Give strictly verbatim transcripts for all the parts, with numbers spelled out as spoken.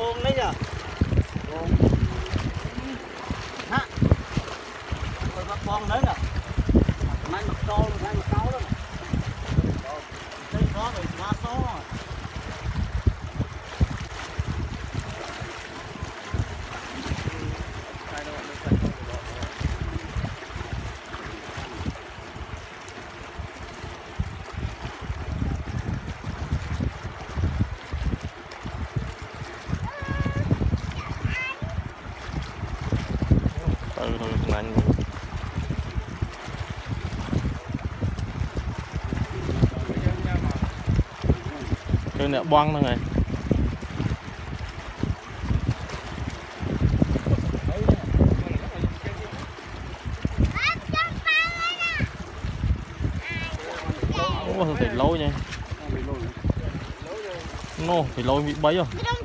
bông đấy nhở bông hả rồi bắt bông đấy nè nay mặc to nay mặc cao đó đây có rồi quá to từ từ mạnh cái này băng nữa này ủa thì lôi nha nó thì lôi bị bấy rồi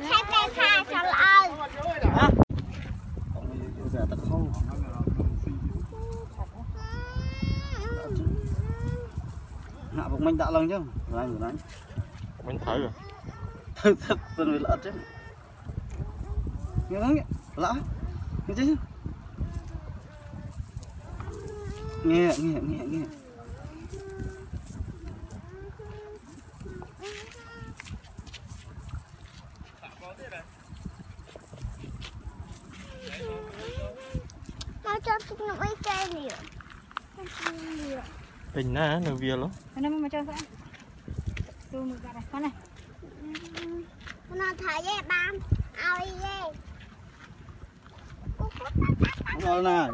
hạ bụng mình đã lần chứ rồi rồi đánh mình thử rồi thật thật rồi lợn chứ nghe nói lỡ nghe chứ nghe nghe nghe nghe nó cho tôi nó mấy cây nhiều tình na nó vía lắm anh em mà chơi sao tôi một cái này con này nó thấy vậy bám ao đi về rồi này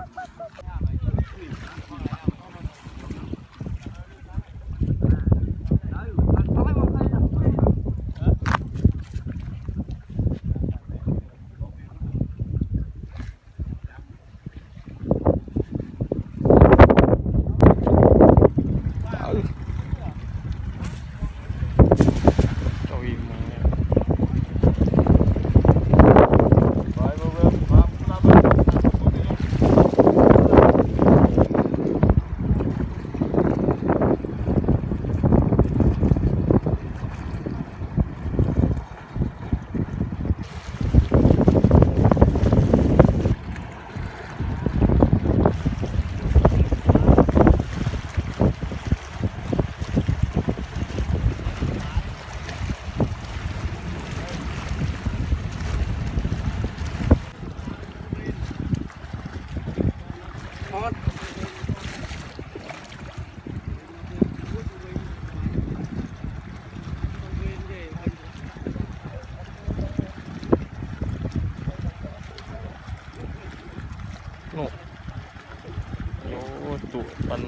tụ bắn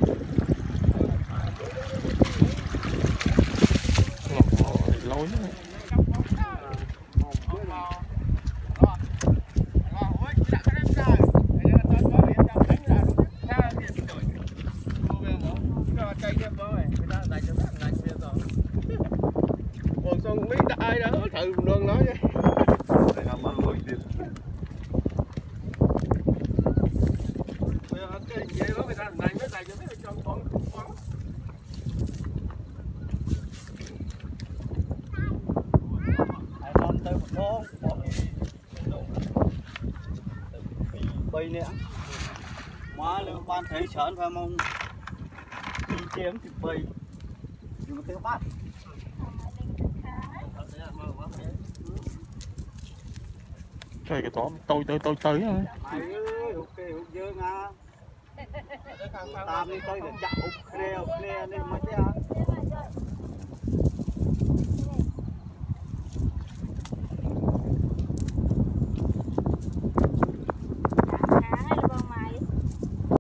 lối còn xong mấy ai đó thử luôn nói chứ bay nè má lượng ban thấy chán và mong đi chém thì bay nhưng mà tiếng bắt cái cái tóm tôi tôi tôi tới thôi ok ok dơ nga tam đi tôi để chạo khe khe nên mới